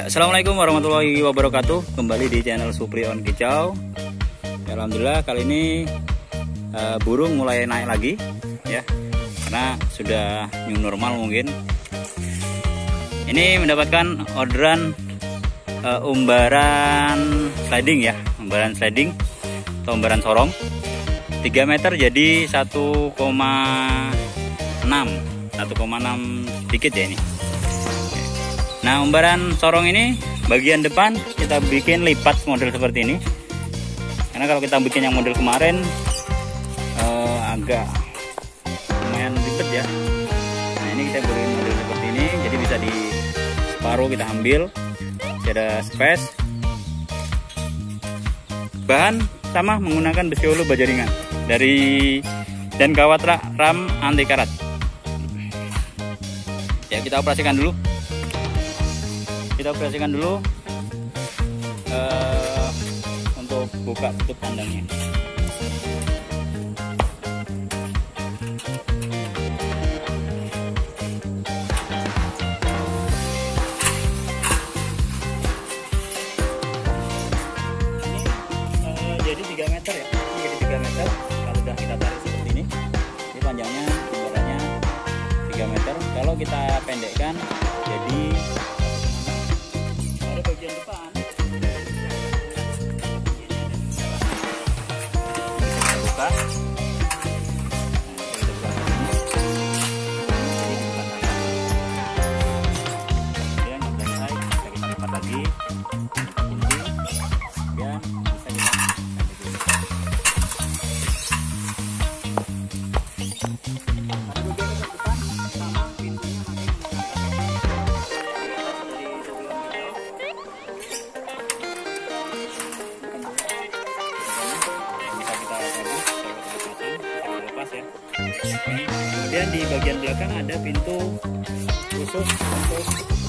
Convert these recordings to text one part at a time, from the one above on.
Assalamualaikum warahmatullahi wabarakatuh. Kembali di channel Supri on Kicau. Ya, alhamdulillah kali ini burung mulai naik lagi ya, karena sudah new normal mungkin. Ini mendapatkan orderan umbaran sliding ya, umbaran sliding atau umbaran sorong 3 meter jadi 1,6 sedikit ya ini. Nah, umbaran sorong ini bagian depan kita bikin lipat model seperti ini, karena kalau kita bikin yang model kemarin agak lumayan ribet ya. Nah, ini kita bikin model seperti ini, jadi bisa di separuh kita ambil, ada space. Bahan sama, menggunakan besi ulu baja ringan dan kawat ram anti karat. Ya, kita operasikan dulu. Untuk buka tutup kandangnya. Ini jadi 3 meter ya. Ini jadi 3 meter. Kalau sudah kita tarik seperti ini panjangnya umbarannya 3 meter. Kalau kita pendekkan jadi bagian depan kita buka. Kemudian yang selesai bisa kita lipat lagi ya, bisa kita kemudian di bagian belakang ada pintu khusus untuk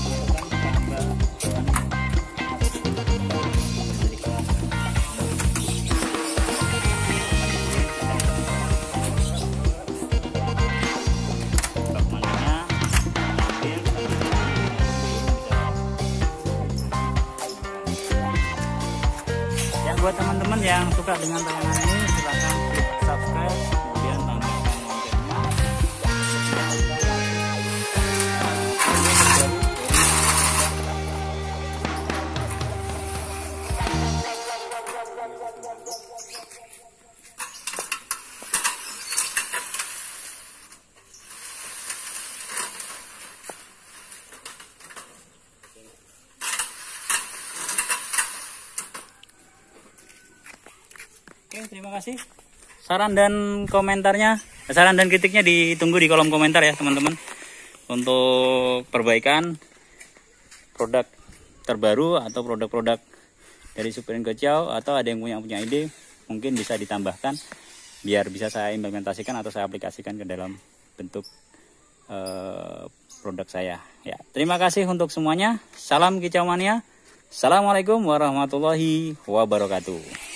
ya. Buat teman-teman yang suka dengan tayangan ini, silahkan klik subscribe, kemudian tambahkan loncengnya. Oke, terima kasih. Saran dan komentarnya, saran dan kritiknya ditunggu di kolom komentar ya teman-teman. Untuk perbaikan produk terbaru atau produk-produk dari Supri on Kicau, atau ada yang punya ide, mungkin bisa ditambahkan biar bisa saya implementasikan atau saya aplikasikan ke dalam bentuk produk saya. Ya, terima kasih untuk semuanya. Salam Kicau Mania. Assalamualaikum warahmatullahi wabarakatuh.